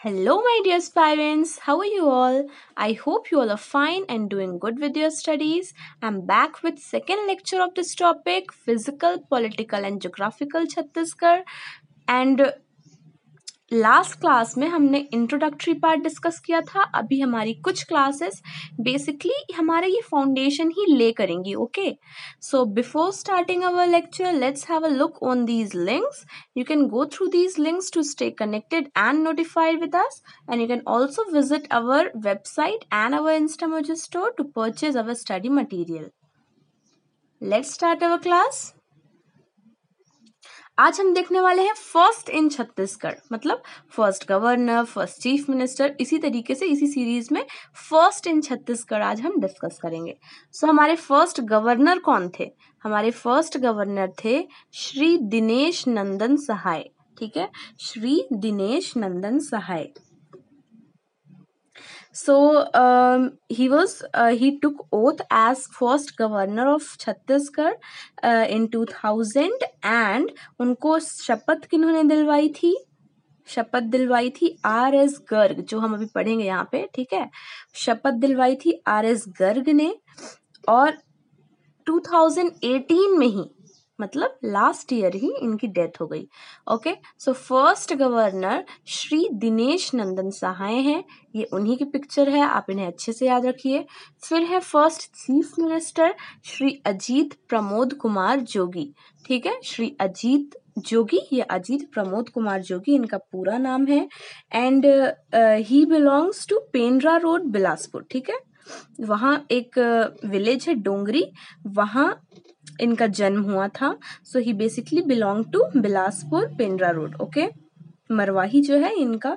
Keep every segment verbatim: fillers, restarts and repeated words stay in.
Hello, my dear parents. How are you all? I hope you all are fine and doing good with your studies. I'm back with second lecture of this topic, physical, political and geographical Chhattisgarh. And last class में हमने introductory part discuss किया था. अभी हमारी कुछ classes basically हमारे ये foundation ही ले करेंगी. Okay, so before starting our lecture let's have a look on these links. You can go through these links to stay connected and notified with us, and you can also visit our website and our Instamoji store to purchase our study material. Let's start our class. आज हम देखने वाले हैं first in Chhattisgarh, मतलब first governor, first chief minister. इसी तरीके से इसी सीरीज में फर्स्ट इन छत्तीसगढ़ आज हम डिस्कस करेंगे. सो so, हमारे फर्स्ट गवर्नर कौन थे? हमारे फर्स्ट गवर्नर थे श्री दिनेश नंदन सहाय. ठीक है, श्री दिनेश नंदन सहाय. So um, he was uh, he took oath as first governor of Chhattisgarh uh, in two thousand and उनको शपथ किन्होंने दिलवाई थी? शपथ दिलवाई थी आर एस गर्ग, जो हम अभी पढ़ेंगे यहाँ पे. ठीक है, शपथ दिलवाई थी आर एस गर्ग ने, और टू थाउजेंड एटीन में ही, मतलब लास्ट ईयर ही इनकी डेथ हो गई. Okay, so first governor Shri Dinesh Nandan Sahay हैं. ये उन्हीं की पिक्चर है, आप इन्हें अच्छे से याद रखिए. फिर है first chief minister Shri Ajit Pramod Kumar Jogi. ठीक है, श्री अजीत जोगी, ये अजीत प्रमोद कुमार जोगी इनका पूरा नाम है. And he belongs to Pendra Road, Bilaspur. ठीक है, वहाँ एक विलेज है डोंगरी, वहाँ इनका जन्म हुआ था. So he basically belong to Bilaspur Pendra Road. Okay, Marwahi जो है इनका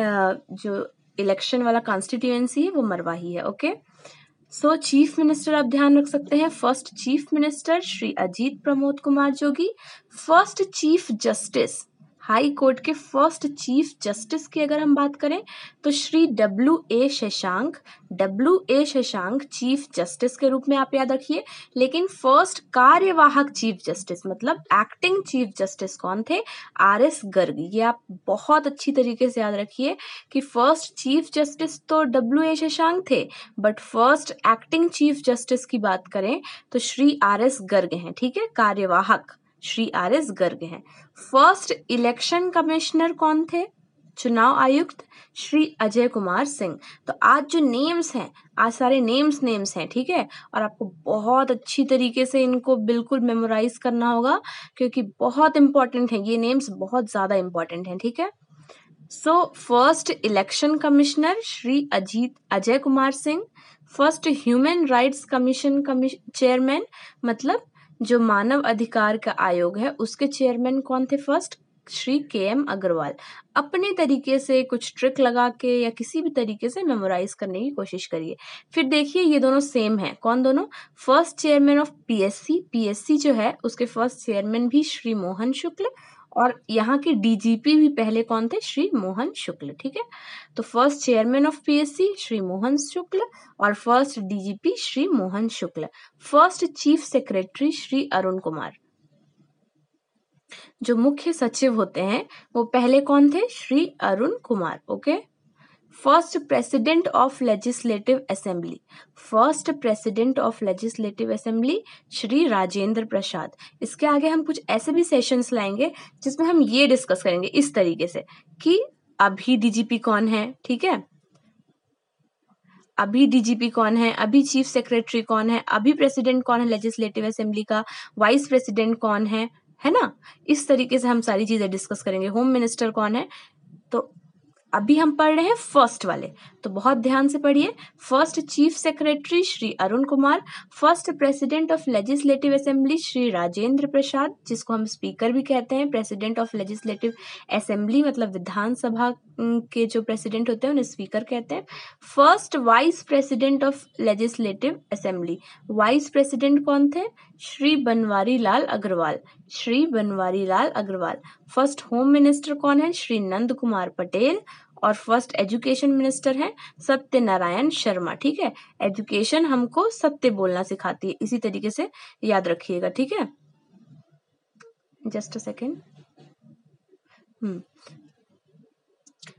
जो इलेक्शन वाला कॉन्स्टिट्यूएंसी है वो मरवाही है. ओके, सो चीफ मिनिस्टर आप ध्यान रख सकते हैं, first chief minister Shri Ajit Pramod Kumar Jogi. First chief justice, high court के फर्स्ट चीफ जस्टिस की अगर हम बात करें तो Shri W A Shashank. W A Shashank chief justice के रूप में आप याद रखिए. लेकिन फर्स्ट कार्यवाहक चीफ जस्टिस, मतलब एक्टिंग चीफ जस्टिस कौन थे? R S Garg. ये आप बहुत अच्छी तरीके से याद रखिए कि फर्स्ट चीफ जस्टिस तो डब्ल्यू ए शशांक थे, but first acting chief justice की बात करें तो श्री आर एस गर्ग हैं. ठीक है, कार्यवाहक श्री आर एस गर्ग हैं. फर्स्ट इलेक्शन कमिश्नर कौन थे? चुनाव आयुक्त श्री अजय कुमार सिंह. तो आज जो नेम्स हैं, आज सारे नेम्स नेम्स हैं. ठीक है, और आपको बहुत अच्छी तरीके से इनको बिल्कुल मेमोराइज करना होगा क्योंकि बहुत इंपॉर्टेंट है ये नेम्स, बहुत ज्यादा इंपॉर्टेंट हैं. ठीक है, so first election commissioner Shri Ajit Ajay Kumar Singh. First human rights commission chairman, मतलब जो मानव अधिकार का आयोग है उसके चेयरमैन कौन थे? First Shri K M Agarwal. अपने तरीके से कुछ ट्रिक लगा के या किसी भी तरीके से मेमोराइज करने की कोशिश करिए. फिर देखिए ये दोनों सेम हैं. कौन दोनों? First chairman of PSC, PSC जो है उसके फर्स्ट चेयरमैन भी श्री मोहन शुक्ल, और यहाँ के डीजीपी भी पहले कौन थे? श्री मोहन शुक्ल. ठीक है, तो first chairman of PSC Shri Mohan Shukla और first DGP Shri Mohan Shukla. First chief secretary Shri Arun Kumar. जो मुख्य सचिव होते हैं वो पहले कौन थे? Shri Arun Kumar. Okay, first president of legislative assembly, first president of legislative assembly Shri Rajendra Prasad. इसके आगे हम कुछ ऐसे भी सेशंस लाएंगे जिसमें हम ये डिस्कस करेंगे इस तरीके से कि अभी डीजीपी कौन है. ठीक है, अभी डीजीपी कौन है, अभी चीफ सेक्रेटरी कौन है, अभी प्रेसिडेंट कौन है लेजिस्लेटिव असेंबली का, वाइस प्रेसिडेंट कौन है, है ना. इस तरीके से हम सारी चीजें डिस्कस करेंगे. होम मिनिस्टर कौन है. तो अभी हम पढ़ रहे हैं फर्स्ट वाले, तो बहुत ध्यान से पढ़िए. First chief secretary Shri Arun Kumar, first president of legislative assembly Shri Rajendra Prasad, जिसको हम स्पीकर भी कहते हैं. प्रेसिडेंट ऑफ लेजिस्लेटिव असेंबली मतलब विधानसभा के जो प्रेसिडेंट होते हैं उन्हें स्पीकर कहते हैं. First vice president of legislative assembly, vice president कौन थे? Shri Banwari Lal Agrawal, Shri Banwari Lal Agrawal. First home minister कौन है? श्री नंद कुमार पटेल. और फर्स्ट एजुकेशन मिनिस्टर है सत्यनारायण शर्मा. ठीक है, एजुकेशन हमको सत्य बोलना सिखाती है, इसी तरीके से याद रखिएगा. ठीक है, जस्ट अ सेकेंड. हम्म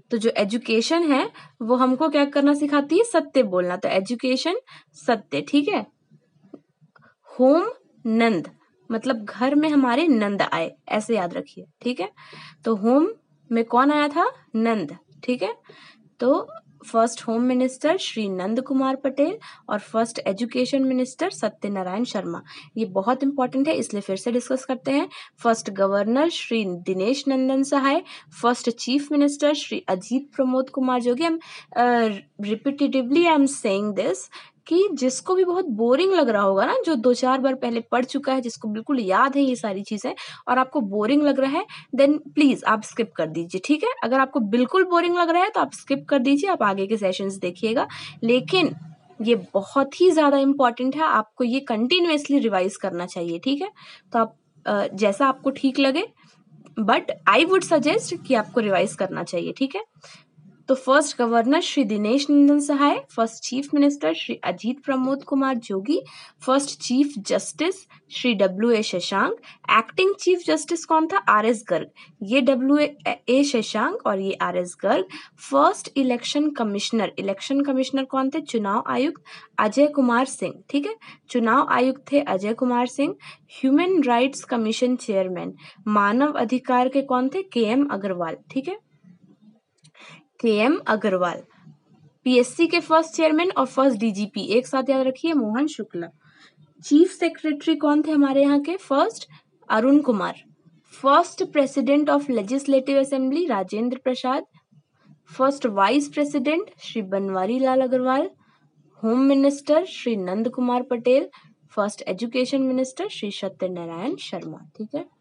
तो जो एजुकेशन है वो हमको क्या करना सिखाती है, सत्य बोलना, तो एजुकेशन सत्य, ठीक है। होम नंद मतलब घर में हमारे नंद आए, ऐसे याद रखिए, ठीक है। तो होम में कौन आया था, नंद, ठीक है। तो first home minister Shri Nand Kumar Patel और first education minister Satyanarayan Sharma. ये बहुत इंपॉर्टेंट है, इसलिए फिर से डिस्कस करते हैं। First governor Shri Dinesh Nandan Sahay, first chief minister Shri Ajit Pramod Kumar Jogi. हम repetitively I am saying this कि जिसको भी बहुत बोरिंग लग रहा होगा ना, जो दो चार बार पहले पढ़ चुका है, जिसको बिल्कुल याद है ये सारी चीजें और आपको बोरिंग लग रहा है, देन प्लीज आप स्किप कर दीजिए, ठीक है। अगर आपको बिल्कुल बोरिंग लग रहा है तो आप स्किप कर दीजिए, आप आगे के सेशंस देखिएगा। लेकिन ये बहुत ही ज्यादा इंपॉर्टेंट है, आपको ये कंटिन्यूअसली रिवाइज करना चाहिए, ठीक है। तो आप अ, जैसा आपको ठीक लगे, बट आई वुड सजेस्ट कि आपको रिवाइज करना चाहिए, ठीक है। तो first governor Shri Dinesh Nandan Sahay, first chief minister Shri Ajit Pramod Kumar Jogi, first chief justice Shri W A Shashank, acting chief justice कौन था, आर एस गर्ग, ये डब्ल्यू ए शशांक और ये R S Garg. First election commissioner, election commissioner कौन थे, चुनाव आयुक्त अजय कुमार सिंह, ठीक है, चुनाव आयुक्त थे Ajay Kumar Singh. Human rights commission chairman, मानव अधिकार के कौन थे, के एम अग्रवाल, ठीक है, के एम अग्रवाल। पीएससी के फर्स्ट चेयरमैन और फर्स्ट डीजीपी एक साथ याद रखिए, मोहन शुक्ला। चीफ सेक्रेटरी कौन थे हमारे यहाँ के, first Arun Kumar. First president of legislative assembly Rajendra Prasad. First vice president Shri Banwari Lal Agrawal. Home minister Shri Nand Kumar Patel. First education minister Shri Satyanarayan Sharma, ठीक है।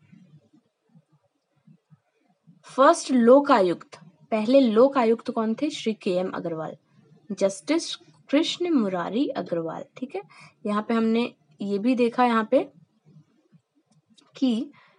फर्स्ट लोक आयुक्त, पहले लोक आयुक्त कौन थे, Shri K M Agrawal. Justice Krishna Murari Agrawal, ठीक है। यहाँ पे हमने ये भी देखा यहाँ पे कि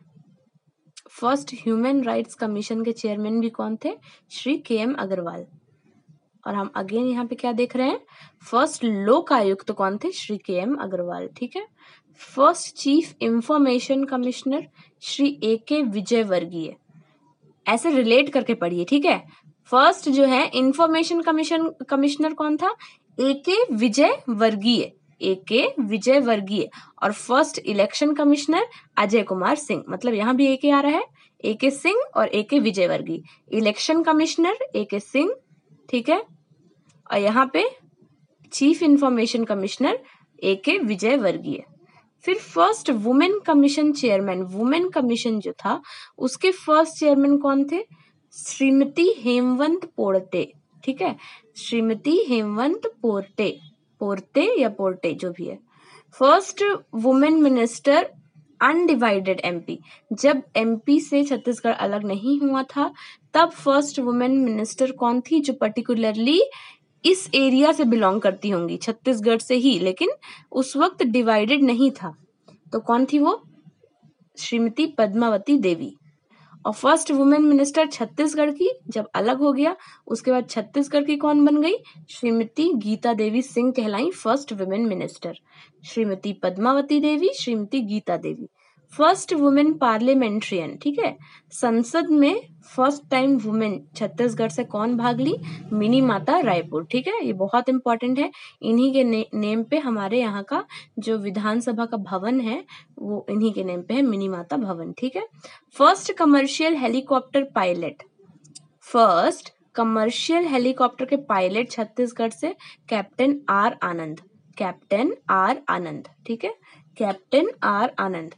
फर्स्ट ह्यूमन राइट्स कमीशन के चेयरमैन भी कौन थे, श्री के एम अग्रवाल। और हम अगेन यहाँ पे क्या देख रहे हैं, फर्स्ट लोक आयुक्त कौन थे, श्री के एम अग्रवाल, ठीक है। First chief information commissioner Shri A K विजय वर्गीय, ऐसे रिलेट करके पढ़िए, ठीक है। फर्स्ट जो है इंफॉर्मेशन कमीशन कमिश्नर कौन था, ए के विजय वर्गीय, ए के विजय वर्गीय। और first election commissioner Ajay Kumar Singh, मतलब यहाँ भी ए के आ रहा है, ए के सिंह और ए के विजय वर्गीय। इलेक्शन कमिश्नर ए के सिंह, ठीक है। और यहाँ पे चीफ इंफॉर्मेशन कमिश्नर ए के विजय वर्गीय। फिर first women commission chairman, women commission जो था उसके फर्स्ट चेयरमैन कौन थे, श्रीमती हेमवंत पोर्टे, ठीक है, श्रीमती हेमवंत पोर्टे, पोर्टे या पोर्टे जो भी है। First women minister undivided MP, जब एमपी से छत्तीसगढ़ अलग नहीं हुआ था तब फर्स्ट वुमेन मिनिस्टर कौन थी, जो पर्टिकुलरली इस एरिया से बिलोंग करती होंगी, छत्तीसगढ़ से ही, लेकिन उस वक्त डिवाइडेड नहीं था, तो कौन थी वो, श्रीमती पद्मावती देवी। और फर्स्ट वुमेन मिनिस्टर छत्तीसगढ़ की जब अलग हो गया उसके बाद छत्तीसगढ़ की कौन बन गई, श्रीमती गीता देवी सिंह कहलाई first women minister, Shrimati Padmavati Devi, Shrimati Geeta Devi. First women parliamentarian, ठीक है, संसद में फर्स्ट टाइम वुमेन छत्तीसगढ़ से कौन भाग ली, मिनी माता रायपुर, ठीक है, ये बहुत इंपॉर्टेंट है। इन्हीं के ने, नेम पे हमारे यहाँ का जो विधानसभा का भवन है वो इन्हीं के नेम पे है, मिनी माता भवन, ठीक है। First commercial helicopter pilot, first commercial helicopter के पायलट छत्तीसगढ़ से captain R Anand, captain R Anand, ठीक है, कैप्टन आर आनंद।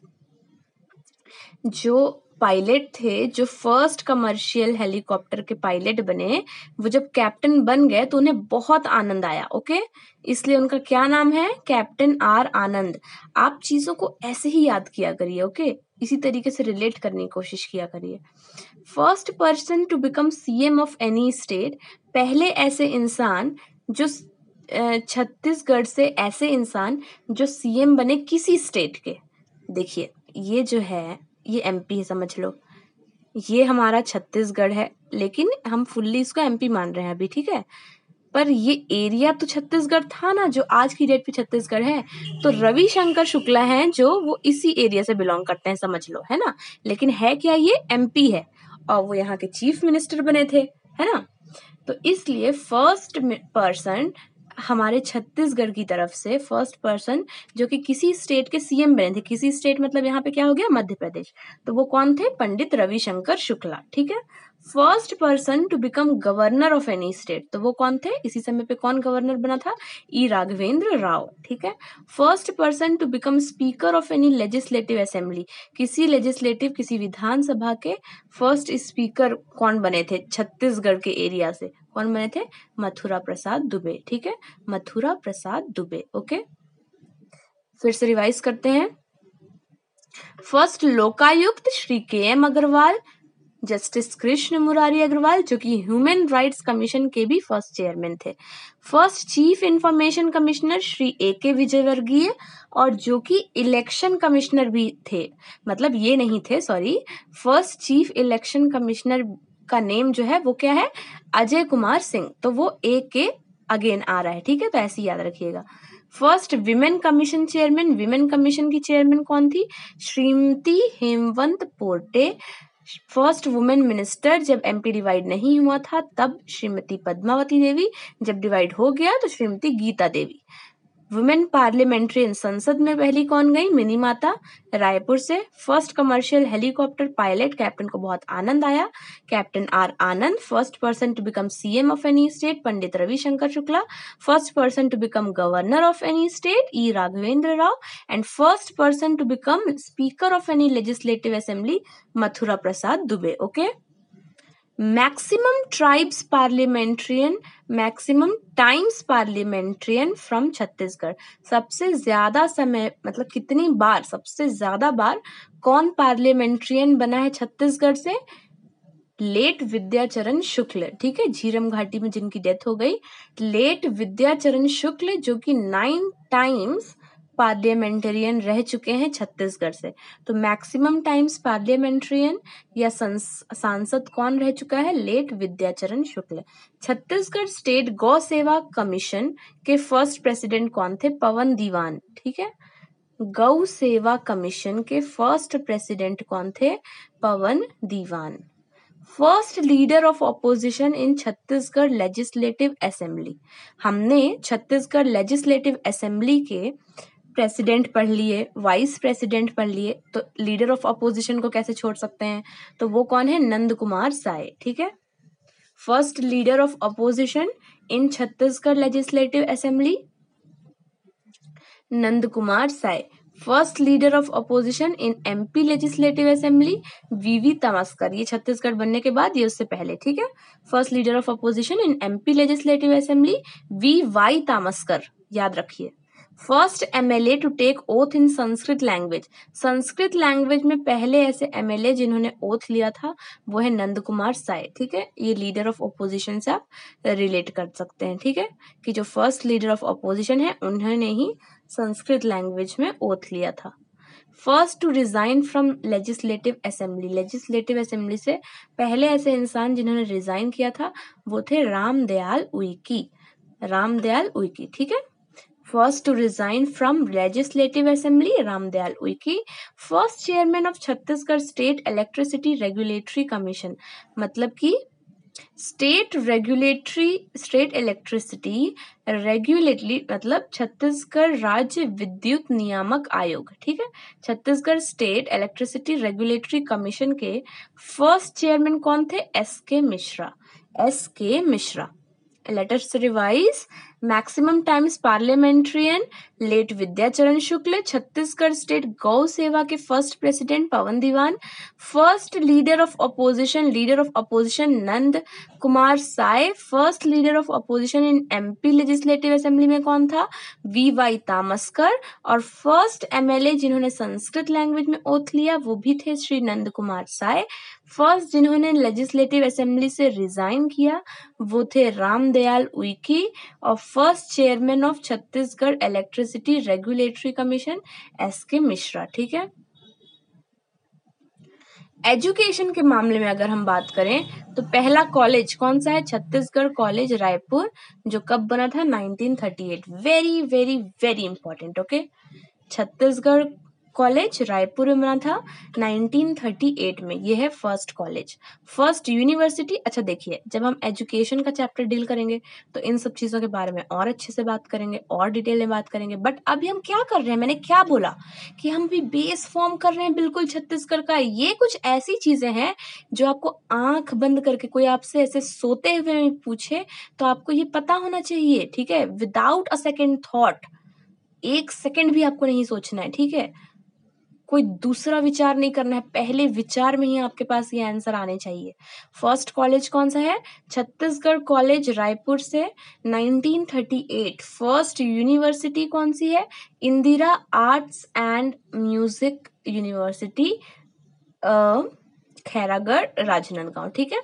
जो पायलट थे, जो फर्स्ट कमर्शियल हेलीकॉप्टर के पायलट बने, वो जब कैप्टन बन गए तो उन्हें बहुत आनंद आया, ओके, इसलिए उनका क्या नाम है, कैप्टन आर आनंद। आप चीजों को ऐसे ही याद किया करिए, ओके, इसी तरीके से रिलेट करने की कोशिश किया करिए। First person to become CM of any state, पहले ऐसे इंसान जो छत्तीसगढ़ से, ऐसे इंसान जो सीएम बने किसी स्टेट के। देखिए ये जो है ये एमपी है, समझ लो, ये हमारा छत्तीसगढ़ है, लेकिन हम फुल्ली इसको एमपी मान रहे हैं अभी, ठीक है, पर ये एरिया तो छत्तीसगढ़ था ना, जो आज की डेट पे छत्तीसगढ़ है। तो रविशंकर शुक्ला हैं जो वो इसी एरिया से बिलोंग करते हैं, समझ लो, है ना, लेकिन है क्या, ये एमपी है और वो यहाँ के चीफ मिनिस्टर बने थे, है ना। तो इसलिए फर्स्ट पर्सन हमारे छत्तीसगढ़ की तरफ से फर्स्ट पर्सन जो कि किसी स्टेट के सीएम बने थे, किसी स्टेट मतलब यहाँ पे क्या हो गया, मध्य प्रदेश, तो वो कौन थे, पंडित रविशंकर शुक्ला। ठीक है। First person to become governor of any state, तो वो कौन थे, इसी समय पे कौन गवर्नर बना था, ई राघवेंद्र राव। ठीक है। First person to become speaker of any legislative assembly, किसी लेजिस्लेटिव किसी विधानसभा के फर्स्ट स्पीकर कौन बने थे छत्तीसगढ़ के एरिया से, कौन बने थे, मथुरा प्रसाद दुबे। ठीक है, मथुरा प्रसाद दुबे। ओके, फिर से रिवाइज करते हैं। First Lokayukta Shri K M Agrawal, justice Krishna Murari Agrawal जो कि ह्यूमन राइट्स कमीशन के भी फर्स्ट चेयरमैन थे। First chief information commissioner Shri A K Vijayvargiya, और जो कि इलेक्शन कमिश्नर भी थे, मतलब ये नहीं थे, sorry, first chief election commissioner का नेम जो है वो क्या है, अजय कुमार सिंह, तो वो ए के अगेन आ रहा है। ठीक है, तो ऐसे याद रखिएगा। First women commission chairman, women commission की चेयरमैन कौन थी, Shrimati Hemwant Porte. First women minister, जब एमपी डिवाइड नहीं हुआ था तब श्रीमती पद्मावती देवी, जब डिवाइड हो गया तो श्रीमती गीता देवी। वुमेन पार्लियामेंट्रियन, संसद में पहली कौन गई, मिनी माता रायपुर से। First commercial helicopter pilot, captain को बहुत आनंद आया, captain R Anand. First person to become CM of any state, Pandit Ravishankar Shukla. First person to become governor of any state, E Raghavendra Rao. And first person to become speaker of any legislative assembly, Mathura Prasad Dubey. Okay. Maximum times parliamentarian, maximum times parliamentarian from Chhattisgarh, सबसे ज्यादा समय मतलब कितनी बार, सबसे ज्यादा बार कौन parliamentarian बना है छत्तीसगढ़ से, लेट विद्याचरण शुक्ल। ठीक है, झीरम घाटी में जिनकी डेथ हो गई, लेट विद्याचरण शुक्ल, जो कि नाइन टाइम्स पार्लियामेंटेरियन रह चुके हैं छत्तीसगढ़ से। तो मैक्सिमम टाइम्स पार्लियामेंट्रियन या सांसद कौन रह चुका है, late Vidyacharan Shukla. Chhattisgarh state Gau Seva commission के फर्स्ट प्रेसिडेंट कौन थे, पवन दीवान। ठीक है, गौ सेवा कमीशन के फर्स्ट प्रेसिडेंट कौन थे, Pawan Diwan. First leader of opposition in Chhattisgarh legislative assembly, हमने छत्तीसगढ़ लेजिस्लेटिव असेंबली के प्रेसिडेंट पढ़ लिए, वाइस प्रेसिडेंट पढ़ लिए, तो लीडर ऑफ अपोजिशन को कैसे छोड़ सकते हैं, तो वो कौन है, नंद कुमार साय। ठीक है, first leader of opposition in Chhattisgarh legislative assembly, Nand Kumar Sai. First leader of opposition in MP legislative assembly, V V Tamaskar, ये छत्तीसगढ़ बनने के बाद, ये उससे पहले। ठीक है, first leader of opposition in MP legislative assembly, V Y Tamaskar, याद रखिए। First MLA to take oath in Sanskrit language, Sanskrit language में पहले ऐसे एमएलए जिन्होंने ओथ लिया था वो है नंद कुमार साय। ठीक है, ये लीडर ऑफ ऑपोजिशन से आप रिलेट कर सकते हैं। ठीक है, कि जो फर्स्ट लीडर ऑफ ऑपोजिशन है उन्होंने ही संस्कृत लैंग्वेज में ओथ लिया था। First to resign from legislative assembly, legislative assembly से पहले ऐसे इंसान जिन्होंने रिजाइन किया था वो थे रामदयाल उइकी, रामदयाल उइकी। ठीक है, first to resign from legislative assembly, Ramdayal Uike. First chairman of Chhattisgarh state electricity regulatory commission, मतलब कि state regulatory, state electricity regulatory मतलब छत्तीसगढ़ राज्य विद्युत नियामक आयोग। ठीक है, Chhattisgarh state electricity regulatory commission के फर्स्ट चेयरमैन कौन थे, S K Mishra, S K Mishra. Let's revise, maximum times parliamentarian, late Vidyacharan Shukla. Chhattisgarh state Gau Seva के first president Pawan Diwan. First leader of opposition, leader of opposition Nand Kumar Sai. First leader of opposition in MP legislative assembly में कौन था, we Y Tamaskar. और first MLA जिन्होंने Sanskrit language में oath लिया वो भी थे श्री नंद कुमार साय। फर्स्ट जिन्होंने लेजिस्लेटिव असेंबली से रिजाइन किया वो थे रामदयाल उइकी। और first chairman of Chhattisgarh electricity regulatory commission S K Mishra. ठीक है, एजुकेशन के मामले में अगर हम बात करें तो पहला कॉलेज कौन सा है, छत्तीसगढ़ कॉलेज रायपुर, जो कब बना था, nineteen thirty eight. Very very very important. Okay, Chhattisgarh college Raipur में बना था नाइनटीन थर्टी एट में। ये है फर्स्ट कॉलेज। फर्स्ट यूनिवर्सिटी, अच्छा देखिए, जब हम एजुकेशन का चैप्टर डील करेंगे तो इन सब चीजों के बारे में और अच्छे से बात करेंगे, और डिटेल में बात करेंगे। बट अभी हम क्या कर रहे हैं, मैंने क्या बोला कि हम भी बेस फॉर्म कर रहे हैं बिल्कुल छत्तीसगढ़ का। ये कुछ ऐसी चीजें हैं जो आपको आंख बंद करके कोई आपसे ऐसे सोते हुए पूछे तो आपको ये पता होना चाहिए, ठीक है, विदाउट अ सेकेंड थॉट। एक सेकेंड भी आपको नहीं सोचना है, ठीक है, कोई दूसरा विचार नहीं करना है, पहले विचार में ही आपके पास ये आंसर आने चाहिए। फर्स्ट कॉलेज कौन सा है? छत्तीसगढ़ कॉलेज रायपुर से nineteen thirty eight. First university कौन सी है? Indira arts and music university, Khairagarh, Rajnandgaon, ठीक है।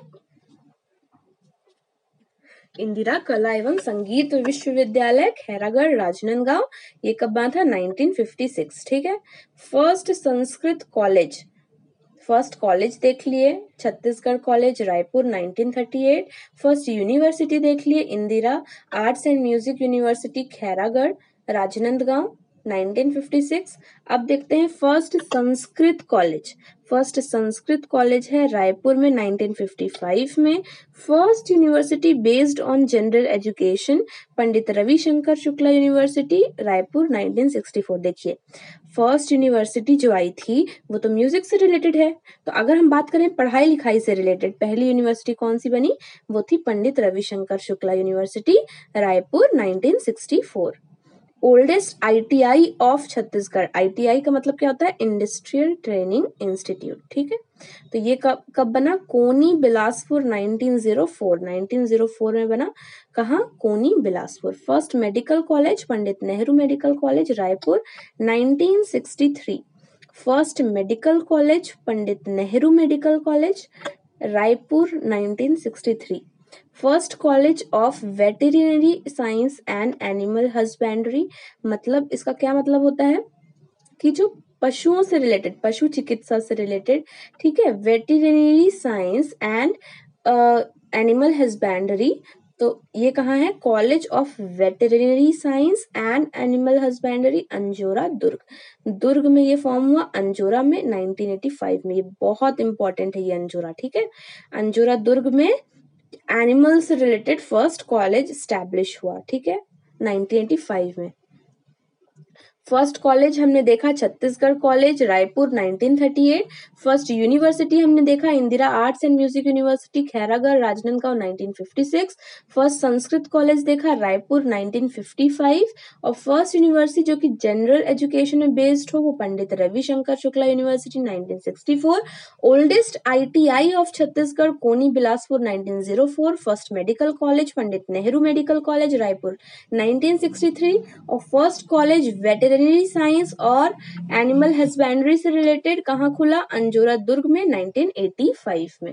इंदिरा कला एवं संगीत विश्वविद्यालय, खैरागढ़, राजनांदगांव, ये कब बना था? नाइनटीन फिफ्टी सिक्स, ठीक है। First Sanskrit college, first college देख लिए Chhattisgarh college Raipur nineteen thirty eight. First university देख लिए Indira arts and music university, Khairagarh, Rajnandgaon, nineteen fifty six. अब देखते हैं first Sanskrit college. First Sanskrit college है रायपुर में नाइनटीन फिफ्टी फाइव में। First university based on general education, Pandit Ravishankar Shukla university, Raipur nineteen sixty four. देखिए, फर्स्ट यूनिवर्सिटी जो आई थी वो तो म्यूजिक से रिलेटेड है, तो अगर हम बात करें पढ़ाई लिखाई से रिलेटेड, पहली यूनिवर्सिटी कौन सी बनी? वो थी Pandit Ravishankar Shukla university, Raipur nineteen sixty four. Oldest ITI of Chhattisgarh, ITI का मतलब क्या होता है? इंडस्ट्रियल ट्रेनिंग इंस्टीट्यूट, ठीक है। तो ये कब कब बना? Koni Bilaspur nineteen O four, nineteen O four में बना। कहाँ? Koni Bilaspur. First medical college Pandit Nehru medical college Raipur nineteen sixty three. First medical college Pandit Nehru medical college Raipur nineteen sixty three. First college of veterinary science and animal husbandry, मतलब इसका क्या मतलब होता है कि जो पशुओं से रिलेटेड, पशु चिकित्सा से रिलेटेड, ठीक है, veterinary science and animal husbandry, तो ये कहाँ है? College of veterinary science and animal husbandry, Anjora, Durg. Durg में ये फॉर्म हुआ, अंजोरा में नाइनटीन एटी फाइव में। ये बहुत इंपॉर्टेंट है ये अंजोरा, ठीक है। अंजोरा दुर्ग में एनिमल से रिलेटेड फर्स्ट कॉलेज स्टैब्लिश हुआ, ठीक है, नाइनटीन एटी फाइव में। फर्स्ट कॉलेज हमने देखा Chhattisgarh college Raipur nineteen thirty eight. First university हमने देखा Indira arts and music university, Khairagarh, Rajnandgaon, nineteen fifty six. First Sanskrit college देखा रायपुर नाइनटीन फिफ्टी फाइव। और फर्स्ट यूनिवर्सिटी जो कि जनरल एजुकेशन में बेस्ड हो वो Pandit Ravishankar Shukla university, nineteen sixty four. Oldest ITI of Chhattisgarh Koni Bilaspur, nineteen O four. First medical college Pandit Nehru medical college Raipur, nineteen sixty three. और first college veterinary science और animal husbandry से related कहाँ खुला? अंजोरा दुर्ग में नाइनटीन एटी फाइव में।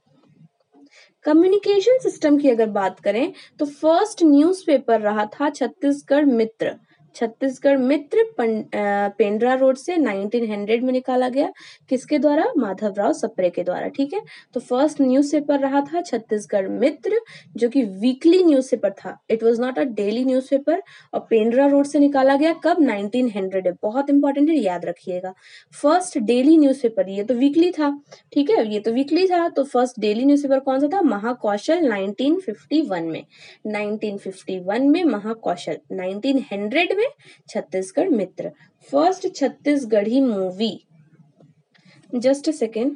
कम्युनिकेशन सिस्टम की अगर बात करें तो फर्स्ट न्यूज़पेपर रहा था छत्तीसगढ़ मित्र। छत्तीसगढ़ मित्र पेंड्रा रोड से नाइनटीन हंड्रेड में निकाला गया, किसके द्वारा? माधवराव सप्रे के द्वारा, ठीक है। तो फर्स्ट न्यूज़पेपर रहा था छत्तीसगढ़ मित्र, जो कि वीकली न्यूज़पेपर था, it was not a daily newspaper, और पेंड्रा रोड से निकाला गया कब? नाइनटीन हंड्रेड है, बहुत इंपॉर्टेंट है, याद रखिएगा। फर्स्ट डेली न्यूज़पेपर, ये तो वीकली था, ठीक है, ये तो वीकली था, तो फर्स्ट डेली न्यूज़पेपर कौन सा था? महाकौशल, नाइनटीन फिफ्टी वन में। नाइनटीन फिफ्टी वन में महाकौशल, नाइनटीन हंड्रेड में Chhattisgarh Mitra. First Chhattisgarhi movie, just a second,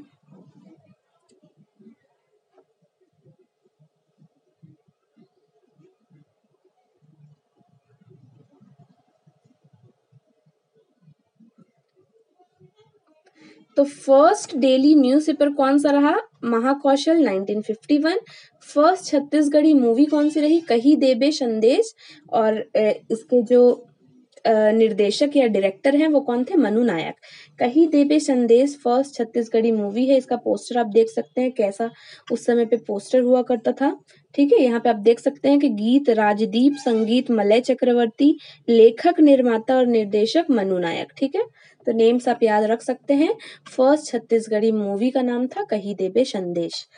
तो फर्स्ट डेली न्यूज़पेपर कौन सा रहा? Mahakaushal, nineteen fifty one. First Chhattisgarhi movie कौन सी रही? कही देबे संदेश, और इसके जो निर्देशक या डायरेक्टर हैं वो कौन थे? मनु नायक। कही देबे संदेश फर्स्ट छत्तीसगढ़ी मूवी है। इसका पोस्टर आप देख सकते हैं कैसा उस समय पे पोस्टर हुआ करता था, ठीक है। यहाँ पे आप देख सकते हैं कि गीत राजदीप, संगीत मलय चक्रवर्ती, लेखक निर्माता और निर्देशक मनु नायक, ठीक है। तो नेम्स आप याद रख सकते हैं। फर्स्ट छत्तीसगढ़ी मूवी का नाम था कही देबे संदेश।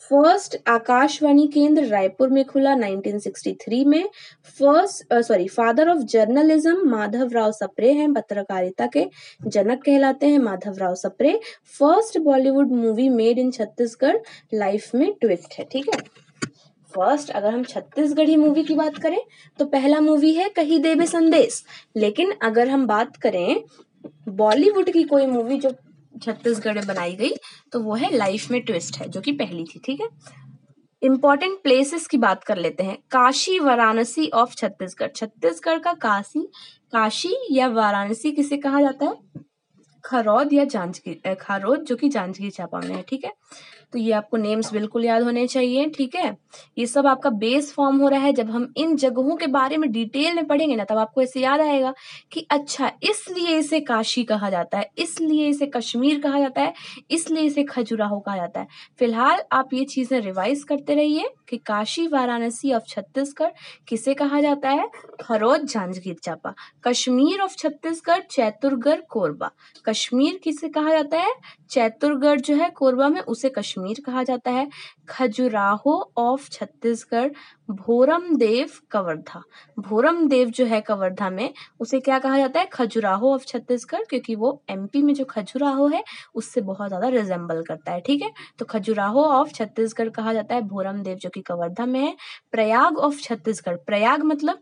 फर्स्ट आकाशवाणी केंद्र रायपुर में खुला नाइनटीन सिक्सटी थ्री में। First sorry father of journalism Madhavrao Sapre हैं, पत्रकारिता के जनक कहलाते हैं Madhavrao Sapre. First Bollywood movie made in Chhattisgarh, life में ट्विस्ट है। ठीक है, फर्स्ट अगर हम छत्तीसगढ़ी मूवी की बात करें तो पहला मूवी है कहीं देवे संदेश, लेकिन अगर हम बात करें बॉलीवुड की कोई मूवी जो छत्तीसगढ़ में बनाई गई तो वो है लाइफ में ट्विस्ट है, जो कि पहली थी। ठीक है, इंपॉर्टेंट प्लेसेस की बात कर लेते हैं। काशी वाराणसी ऑफ छत्तीसगढ़, छत्तीसगढ़ का काशी काशी या वाराणसी किसे कहा जाता है? खरौद या जांजगीर खरौद, जो कि जांजगीर चांपा में है। ठीक है, तो ये आपको नेम्स बिल्कुल याद होने चाहिए। ठीक है, ये सब आपका बेस फॉर्म हो रहा है। जब हम इन जगहों के बारे में डिटेल में पढ़ेंगे ना, तब आपको ऐसे याद आएगा कि अच्छा इसलिए इसे काशी कहा जाता है, इसलिए इसे कश्मीर कहा जाता है, इसलिए इसे खजुराहो कहा जाता है। फिलहाल आप ये चीजें रिवाइज करते रहिए कि काशी वाराणसी ऑफ छत्तीसगढ़ किसे कहा जाता है? खरौद जांजगीर चांपा। कश्मीर ऑफ छत्तीसगढ़ चैतुरगढ़ कोरबा, कश्मीर किसे कहा जाता है? चैतुरगढ़ जो है कोरबा में, उसे कश्मीर कहा जाता है। खजुराहो ऑफ छत्तीसगढ़ भोरम देव कवर्धा, भोरम देव जो है कवर्धा में, उसे क्या कहा जाता है? खजुराहो ऑफ छत्तीसगढ़, क्योंकि वो एमपी में जो खजुराहो है उससे बहुत ज्यादा रिजेंबल करता है। ठीक है, तो खजुराहो ऑफ छत्तीसगढ़ कहा जाता है भोरम देव, जो कि कवर्धा में है। प्रयाग ऑफ छत्तीसगढ़, प्रयाग मतलब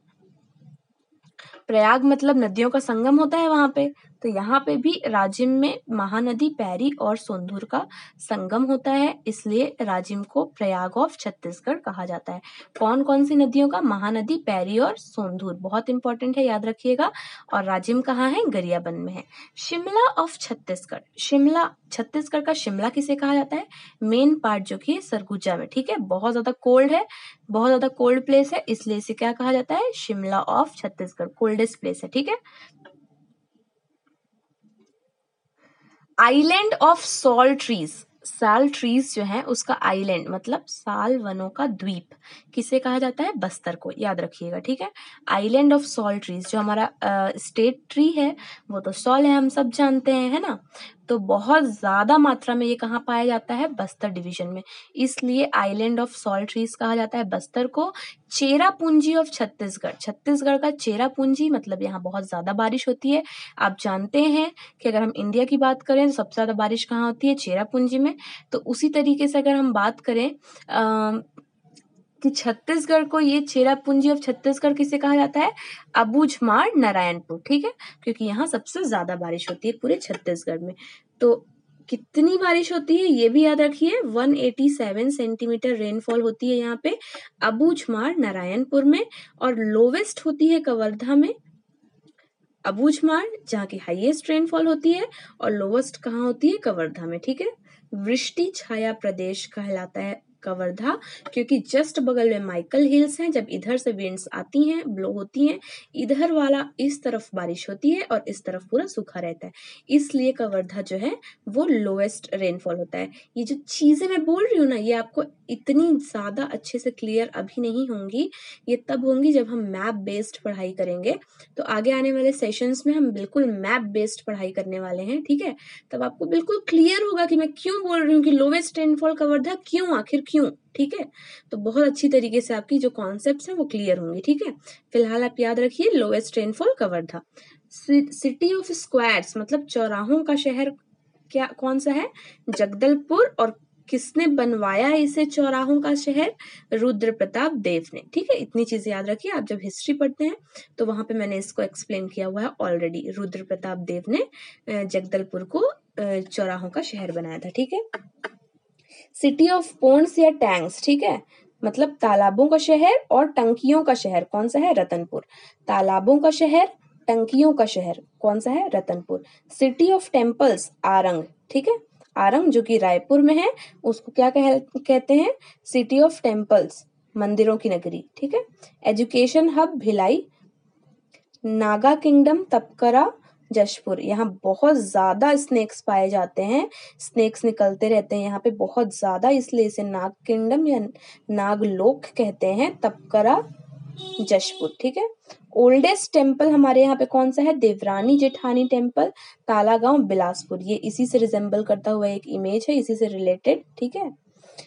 प्रयाग मतलब नदियों का संगम होता है वहां पे, तो यहाँ पे भी राजिम में महानदी पैरी और सोंधुर का संगम होता है, इसलिए राजिम को प्रयाग ऑफ छत्तीसगढ़ कहा जाता है। कौन कौन सी नदियों का? महानदी, पैरी और सोंधुर, बहुत इंपॉर्टेंट है, याद रखिएगा। और राजिम कहाँ है? गरियाबंद में है। शिमला ऑफ छत्तीसगढ़, शिमला छत्तीसगढ़ का शिमला किसे कहा जाता है? मेन पार्ट जो कि सरगुजा में। ठीक है, बहुत ज्यादा कोल्ड है, बहुत ज्यादा कोल्ड प्लेस है, इसलिए इसे क्या कहा जाता है? Shimla of Chhattisgarh, coldest place है। ठीक है, island of sal trees, sal trees जो है उसका आइलैंड मतलब साल वनों का द्वीप किसे कहा जाता है? बस्तर को, याद रखिएगा। ठीक है, आइलैंड ऑफ सॉल ट्रीज, जो हमारा स्टेट ट्री है वो तो सॉल है, हम सब जानते हैं, है ना। तो बहुत ज्यादा मात्रा में ये कहाँ पाया जाता है? बस्तर डिवीजन में, इसलिए आइलैंड ऑफ सॉल ट्रीज कहा जाता है बस्तर को। चेरापूंजी ऑफ छत्तीसगढ़, छत्तीसगढ़ का चेरापूंजी मतलब यहाँ बहुत ज्यादा बारिश होती है। आप जानते हैं कि अगर हम इंडिया की बात करें तो सबसे ज्यादा बारिश कहाँ होती है? चेरापूंजी में। तो उसी तरीके से अगर हम बात करें आ, कि छत्तीसगढ़ को, ये चेरापूंजी ऑफ छत्तीसगढ़ किसे कहा जाता है? अबूझमाड़ नारायणपुर। ठीक है, क्योंकि यहाँ सबसे ज्यादा बारिश होती है पूरे छत्तीसगढ़ में। तो कितनी बारिश होती है ये भी याद रखिए, एक सौ सत्तासी सेंटीमीटर रेनफॉल होती है यहाँ पे अबूझमाड़ नारायणपुर में, और लोवेस्ट होती है कवर्धा में। अबूझमाड़ जहाँ की हाईएस्ट रेनफॉल होती है, और लोवेस्ट कहाँ होती है? कवर्धा में। ठीक है, वृष्टि छाया प्रदेश कहलाता है कवर्धा, क्योंकि जस्ट बगल में माइकल हिल्स हैं। जब इधर से विंड्स आती हैं, ब्लो होती हैं, इधर वाला इस तरफ बारिश होती है और इस तरफ पूरा सूखा रहता है, इसलिए कवर्धा जो है वो लोएस्ट रेनफॉल होता है। ये जो चीजें मैं बोल रही हूँ ना, ये आपको इतनी ज्यादा अच्छे से क्लियर अभी नहीं होंगी, ये तब होंगी जब हम मैप बेस्ड पढ़ाई करेंगे। तो आगे आने वाले सेशंस में हम बिल्कुल मैप बेस्ड पढ़ाई करने वाले हैं। ठीक है, तब आपको बिल्कुल क्लियर होगा कि मैं क्यों बोल रही हूँ कि लोवेस्ट रेनफॉल कवर्धा, क्यों, आखिर क्यों। ठीक है, तो बहुत अच्छी तरीके से आपकी जो कॉन्सेप्ट्स हैं वो क्लियर होंगे। ठीक है, फिलहाल आप याद रखिए lowest rainfall Kawardha. City of squares मतलब चौराहों का शहर क्या कौन सा है? जगदलपुर। और किसने बनवाया इसे चौराहों का शहर? रुद्र प्रताप देव ने। ठीक है, इतनी चीजें याद रखिए, आप जब हिस्ट्री पढ़ते हैं तो वहां पे मैंने इसको एक्सप्लेन किया हुआ है ऑलरेडी। रुद्र प्रताप देव ने जगदलपुर को चौराहों का शहर बनाया था। ठीक है, सिटी ऑफ पोन्ड्स या टैंक्स, ठीक है, मतलब तालाबों का शहर और टंकियों का शहर कौन सा है? रतनपुर। तालाबों का शहर, टंकियों का शहर कौन सा है? Ratanpur. City of temples Arang, ठीक है, आरंग जो कि रायपुर में है, उसको क्या कह, कहते हैं? सिटी ऑफ टेम्पल्स, मंदिरों की नगरी। ठीक है, education hub Bhilai. Naga kingdom Tapkara Jashpur, यहाँ बहुत ज्यादा स्नेक्स पाए जाते हैं, स्नेक्स निकलते रहते हैं यहाँ पे बहुत ज्यादा, इसलिए इसे नाग किंगडम या नागलोक कहते हैं। तपकरा जशपुर। ठीक है, ओल्डेस्ट टेम्पल हमारे यहाँ पे कौन सा है? देवरानी जेठानी टेम्पल, तालागांव बिलासपुर। ये इसी से रिजेंबल करता हुआ एक इमेज है, इसी से रिलेटेड। ठीक है,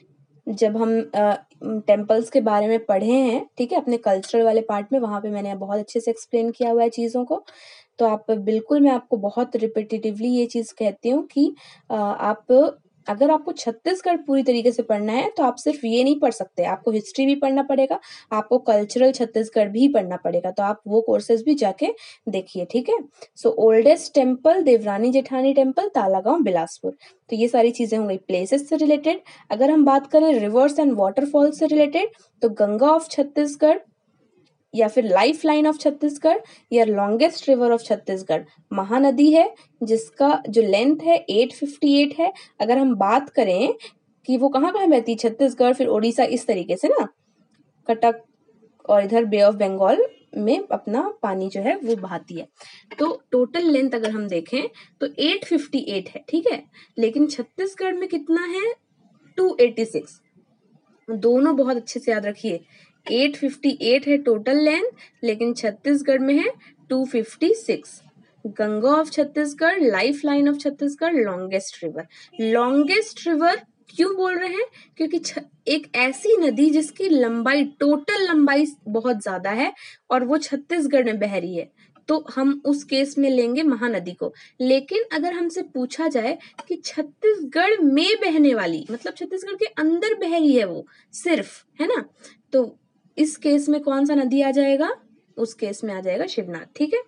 जब हम टेम्पल्स के बारे में पढ़े हैं, ठीक है, अपने कल्चरल वाले पार्ट में, वहाँ पे मैंने बहुत अच्छे से एक्सप्लेन किया हुआ है चीज़ों को। तो आप बिल्कुल, मैं आपको बहुत रिपीटेटिवली ये चीज़ कहती हूँ कि अ, आप अगर आपको छत्तीसगढ़ पूरी तरीके से पढ़ना है तो आप सिर्फ ये नहीं पढ़ सकते, आपको हिस्ट्री भी पढ़ना पड़ेगा, आपको कल्चरल छत्तीसगढ़ भी पढ़ना पड़ेगा, तो आप वो कोर्सेज भी जाके देखिए, ठीक है। सो oldest temple Devrani Jethani temple, Talagaon, Bilaspur. तो ये सारी चीजें हो गई प्लेसेस से रिलेटेड। अगर हम बात करें रिवर्स एंड वाटरफॉल से रिलेटेड, तो गंगा ऑफ छत्तीसगढ़ या फिर लाइफ लाइन ऑफ छत्तीसगढ़ या longest river of Chhattisgarh Mahanadi है, जिसका जो लेंथ है आठ सौ अट्ठावन है। अगर हम बात करें कि वो कहाँ कहाँ बहती है, छत्तीसगढ़ फिर ओडिशा, इस तरीके से ना, कटक और इधर बे ऑफ बंगाल में अपना पानी जो है वो बहाती है। तो टोटल लेंथ अगर हम देखें तो आठ सौ अट्ठावन है, ठीक है, लेकिन छत्तीसगढ़ में कितना है, दो सौ छियासी। दोनों बहुत अच्छे से याद रखिए, आठ सौ अट्ठावन है टोटल लेंथ, लेकिन छत्तीसगढ़ में है दो सौ छप्पन। Ganga of Chhattisgarh, life line of Chhattisgarh, longest river. Longest river क्यों बोल रहे हैं, क्योंकि एक ऐसी नदी जिसकी लंबाई, टोटल लंबाई बहुत ज्यादा है और वो छत्तीसगढ़ में बह रही है, तो हम उस केस में लेंगे महानदी को। लेकिन अगर हमसे पूछा जाए कि छत्तीसगढ़ में बहने वाली, मतलब छत्तीसगढ़ के अंदर बह रही है वो सिर्फ, है ना, तो इस केस में कौन सा नदी आ जाएगा, उस केस में आ जाएगा शिवनाथ, ठीक है।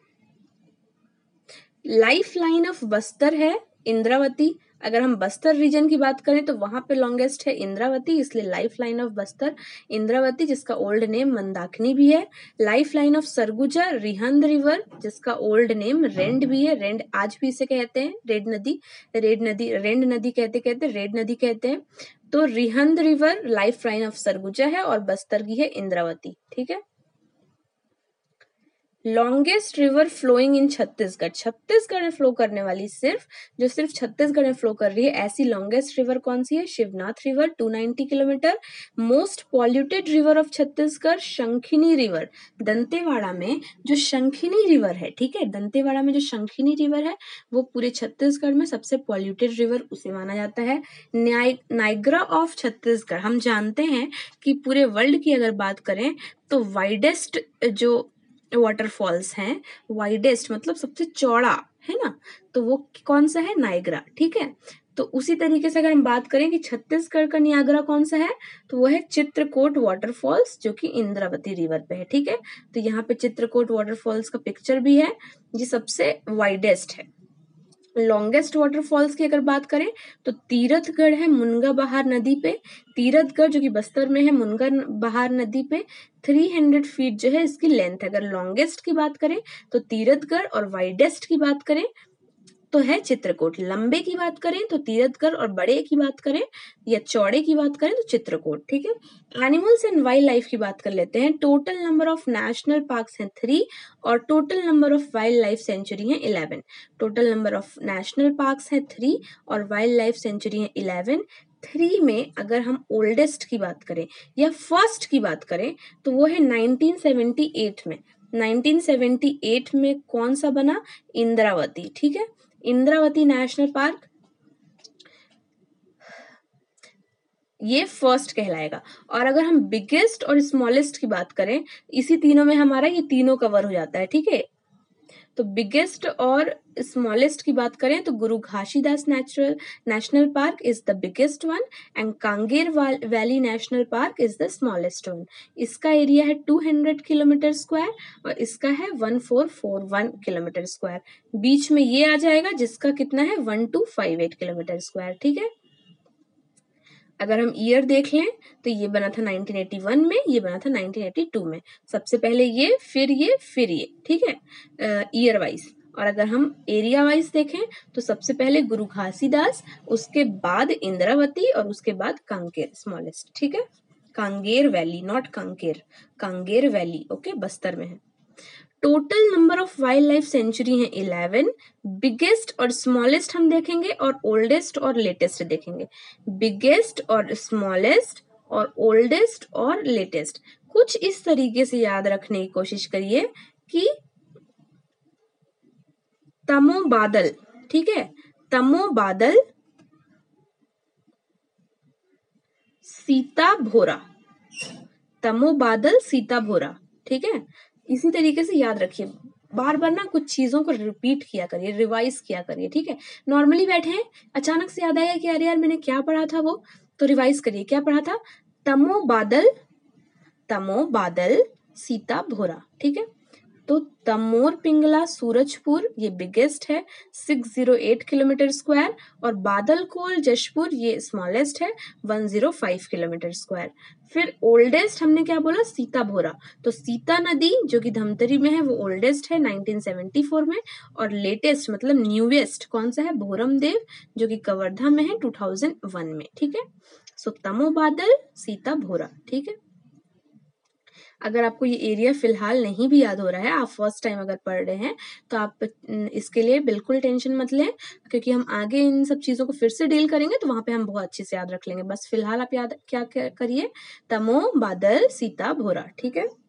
लाइफ लाइन ऑफ बस्तर है इंद्रावती। अगर हम बस्तर रीजन की बात करें तो वहां पे लॉन्गेस्ट है इंद्रावती, इसलिए life line of Bastar Indravati, जिसका ओल्ड नेम मंदाकिनी भी है। Life line of Surguja Rihand river, जिसका ओल्ड नेम रेंड भी है। रेंड आज भी इसे कहते हैं, रेड नदी, रेड नदी, रेंड नदी कहते कहते रेड नदी कहते हैं। तो Rihand river life line of Surguja है और बस्तर की है इंद्रावती, ठीक है। Longest river flowing in Chhattisgarh, Chhattisgarh में फ्लो करने वाली, सिर्फ जो सिर्फ छत्तीसगढ़ में फ्लो कर रही है, ऐसी लॉन्गेस्ट रिवर कौन सी है, शिवनाथ रिवर, दो सौ नब्बे kilometre. Most polluted river of Chhattisgarh, Shankhini river. Dantewada में जो शंखिनी रिवर है, ठीक है, दंतेवाड़ा में जो शंखिनी रिवर है वो पूरे छत्तीसगढ़ में सबसे पॉल्यूटेड रिवर उसे माना जाता है। नाइग्रा ऑफ छत्तीसगढ़, हम जानते हैं कि पूरे वर्ल्ड की अगर बात करें तो वाइडेस्ट जो वाटरफॉल्स हैं, वाइडेस्ट मतलब सबसे चौड़ा, है ना, तो वो कौन सा है, नायग्रा, ठीक है। तो उसी तरीके से अगर हम बात करें कि छत्तीसगढ़ का नियाग्रा कौन सा है, तो वो है चित्रकोट वाटरफॉल्स, जो कि इंद्रावती रिवर पे है, ठीक है। तो यहाँ पे चित्रकोट वाटरफॉल्स का पिक्चर भी है, ये सबसे वाइडेस्ट है। लॉन्गेस्ट वाटरफॉल्स की अगर बात करें तो तीरथगढ़ है मुनगा बहार नदी पे, तीरथगढ़ जो कि बस्तर में है, मुनगा बहार नदी पे तीन सौ फीट जो है इसकी लेंथ है। अगर लॉन्गेस्ट की बात करें तो तीरथगढ़, और वाइडेस्ट की बात करें तो है चित्रकोट। लंबे की बात करें तो तीरथगढ़, और बड़े की बात करें या चौड़े की बात करें तो चित्रकोट, ठीक है। एनिमल्स एंड वाइल्ड लाइफ की बात कर लेते हैं। Total number of national parks हैं थ्री, और total number of wild life sanctuary हैं eleven. Total number of national parks हैं थ्री और वाइल्ड लाइफ सेंचुरी हैं इलेवन। थ्री में अगर हम ओल्डेस्ट की बात करें या फर्स्ट की बात करें तो वो है नाइनटीन सेवेंटी एट में। नाइनटीन सेवेंटी एट में कौन सा बना, इंद्रावती, ठीक है। इंद्रावती नेशनल पार्क ये फर्स्ट कहलाएगा। और अगर हम बिगेस्ट और स्मॉलेस्ट की बात करें, इसी तीनों में हमारा ये तीनों कवर हो जाता है, ठीक है। तो बिगेस्ट और स्मॉलेस्ट की बात करें तो Guru Ghasidas natural national park is the biggest one and Kanger valley national park is the smallest one. इसका एरिया है दो सौ किलोमीटर स्क्वायर और इसका है चौदह सौ इकतालीस किलोमीटर स्क्वायर। बीच में ये आ जाएगा जिसका कितना है बारह सौ अट्ठावन किलोमीटर स्क्वायर, ठीक है। अगर हम ईयर देख लें तो ये बना था नाइनटीन एटी वन में, ये बना था नाइनटीन एटी टू में। सबसे पहले ये, फिर ये, फिर ये, ठीक है, ईयर वाइज। और अगर हम एरिया वाइज देखें तो सबसे पहले गुरु घासीदास, उसके बाद इंद्रावती और उसके बाद कांकेर स्मॉलेस्ट, ठीक है। Kanger valley, not Kanker, Kanger valley, okay, Bastar में है। Total number of wild life sanctuary है इलेवन। बिगेस्ट और स्मॉलेस्ट हम देखेंगे और ओल्डेस्ट और लेटेस्ट देखेंगे। बिगेस्ट और स्मॉलेस्ट और ओल्डेस्ट और लेटेस्ट कुछ इस तरीके से याद रखने की कोशिश करिए कि तमो बादल, ठीक है, तमो बादल सीता भोरा, तमो बादल सीता भोरा, ठीक है। इसी तरीके से याद रखिए, बार बार ना कुछ चीजों को रिपीट किया करिए, रिवाइज किया करिए, ठीक है। नॉर्मली बैठे हैं, अचानक से याद आया कि अरे यार मैंने क्या पढ़ा था, वो तो रिवाइज करिए। क्या पढ़ा था? तमो बादल, तमो बादल सीता भोरा, ठीक है। तो तमोर पिंगला सूरजपुर ये बिगेस्ट है, six zero eight kilometre square, और बादलकोल जशपुर ये स्मॉलेस्ट है, one zero five kilometre square. फिर ओल्डेस्ट हमने क्या बोला? सीता भोरा। तो सीता नदी जो कि धमतरी में है वो ओल्डेस्ट है नाइनटीन सेवेंटी फोर में, और लेटेस्ट मतलब न्यूएस्ट कौन सा है? भोरम देव जो कि कवर्धा में है टू थाउज़ेंड वन में, ठीक है। सो तमो बादल सीता भोरा, ठीक है। अगर आपको ये एरिया फिलहाल नहीं भी याद हो रहा है, आप फर्स्ट टाइम अगर पढ़ रहे हैं, तो आप इसके लिए बिल्कुल टेंशन मत लें, क्योंकि हम आगे इन सब चीजों को फिर से डील करेंगे तो वहां पे हम बहुत अच्छे से याद रख लेंगे। बस फिलहाल आप याद क्या करिए? तमो बादल सीता भोरा, ठीक है।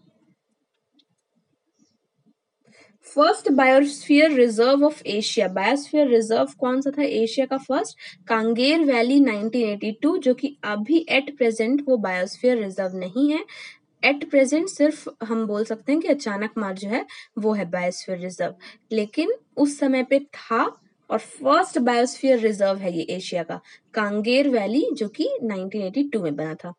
First biosphere reserve of Asia, biosphere reserve कौन सा था एशिया का first? Kanger valley nineteen eighty two, जो कि अभी एट प्रेजेंट वो बायोस्फीयर रिजर्व नहीं है। एट प्रेजेंट सिर्फ हम बोल सकते हैं कि अचानक मार जो है वो है बायोस्फीयर रिजर्व, लेकिन उस समय पे था, और फर्स्ट बायोस्फीयर रिजर्व है ये एशिया का, कांगेर वैली, जो कि नाइनटीन एटी टू में बना था।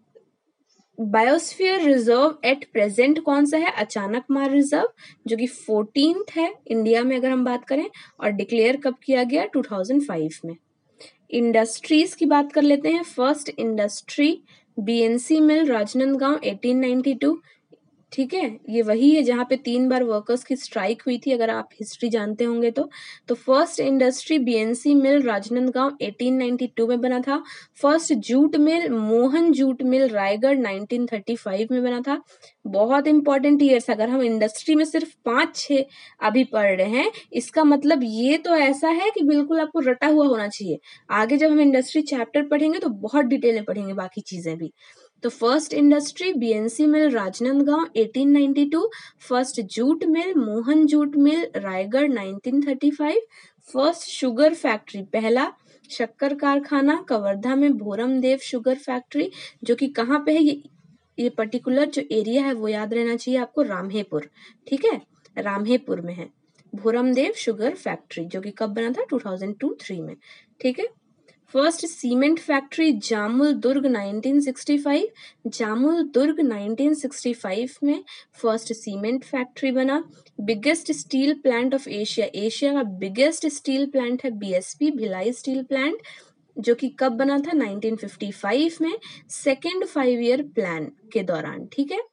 बायोस्फीयर रिजर्व एट प्रेजेंट कौन सा है? अचानक मार रिजर्व, जो कि फोर्टीन्थ है इंडिया में अगर हम बात करें, और डिक्लेयर कब किया गया? टू थाउज़ेंड फाइव में। इंडस्ट्रीज की बात कर लेते हैं। First industry BNC mill Rajnandgaon eighteen ninety two, ठीक है। ये वही है जहाँ पे तीन बार वर्कर्स की स्ट्राइक हुई थी, अगर आप हिस्ट्री जानते होंगे तो। तो first industry BNC mill Rajnandgaon eighteen ninety two में बना था। First jute mill Mohan jute mill Raigarh nineteen thirty five में बना था। बहुत इंपॉर्टेंट ईयर्स, अगर हम इंडस्ट्री में सिर्फ पांच छह अभी पढ़ रहे हैं, इसका मतलब ये तो ऐसा है कि बिल्कुल आपको रटा हुआ होना चाहिए। आगे जब हम इंडस्ट्री चैप्टर पढ़ेंगे तो बहुत डिटेल में पढ़ेंगे बाकी चीजें भी। तो first industry BNC mill Rajnandgaon eighteen ninety two, first jute mill Mohan jute mill Raigarh nineteen thirty five, first sugar factory पहला शक्कर कारखाना कवर्धा में भोरम देव शुगर फैक्ट्री, जो कि कहाँ पे है? ये ये पर्टिकुलर जो एरिया है वो याद रहना चाहिए आपको, रामहेपुर, ठीक है, रामहेपुर में है भोरम देव शुगर फैक्ट्री, जो कि कब बना था? टू थाउज़ेंड टू थ्री में, ठीक है। First cement factory Jamul Durg nineteen sixty five, Jamul Durg nineteen sixty five में फर्स्ट सीमेंट फैक्ट्री बना। Biggest steel plant of Asia, Asia का बिगेस्ट स्टील प्लांट है बीएसपी भिलाई स्टील प्लांट, जो कि कब बना था? नाइनटीन फिफ्टी फाइव में, सेकेंड फाइव ईयर प्लान के दौरान, ठीक है।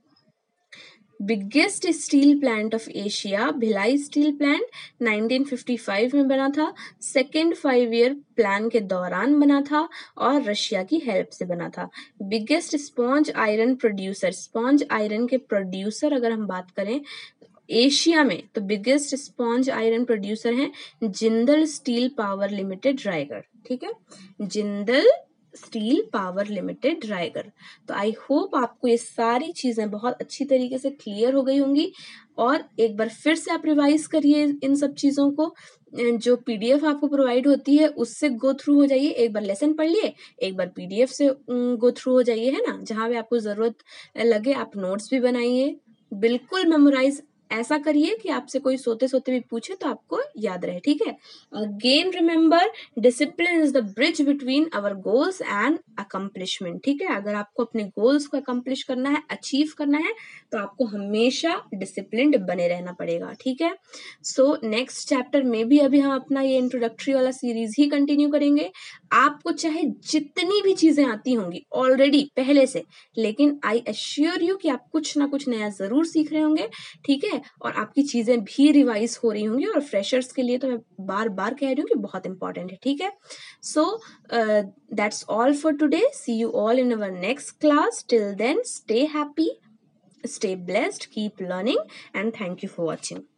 Biggest steel plant of Asia Bhilai steel plant nineteen fifty five में बना था, सेकेंड फाइव ईयर प्लान के दौरान बना था, और रशिया की हेल्प से बना था। Biggest sponge iron producer, sponge iron के प्रोड्यूसर अगर हम बात करें एशिया में, तो बिगेस्ट स्पॉन्ज आयरन प्रोड्यूसर हैं Jindal steel power limited Raigarh, ठीक है, Jindal steel power limited Raigarh. तो आई होप आपको ये सारी चीजें बहुत अच्छी तरीके से क्लियर हो गई होंगी, और एक बार फिर से आप रिवाइज करिए इन सब चीजों को। जो पीडीएफ आपको प्रोवाइड होती है उससे गो थ्रू हो जाइए, एक बार लेसन पढ़ लिए, एक बार पीडीएफ से गो थ्रू हो जाइए, है ना। जहां भी आपको जरूरत लगे आप नोट्स भी बनाइए, बिल्कुल मेमोराइज ऐसा करिए कि आपसे कोई सोते सोते भी पूछे तो आपको याद रहे, ठीक है। Again remember, discipline is the bridge between our goals and accomplishment, ठीक है। अगर आपको अपने गोल्स को अकम्प्लिश करना है, अचीव करना है, तो आपको हमेशा डिसिप्लिन्ड बने रहना पड़ेगा, ठीक है। सो नेक्स्ट चैप्टर में भी अभी हम अपना ये इंट्रोडक्टरी वाला सीरीज ही कंटिन्यू करेंगे। आपको चाहे जितनी भी चीजें आती होंगी ऑलरेडी पहले से, लेकिन आई एश्योर यू कि आप कुछ ना कुछ नया जरूर सीख रहे होंगे, ठीक है, और आपकी चीजें भी रिवाइज हो रही होंगी, और फ्रेशर्स के लिए तो मैं बार बार कह रही हूँ कि बहुत इंपॉर्टेंट है, ठीक है। So that's all for today, see you all in our next class, till then stay happy, stay blessed, keep learning, and thank you for watching.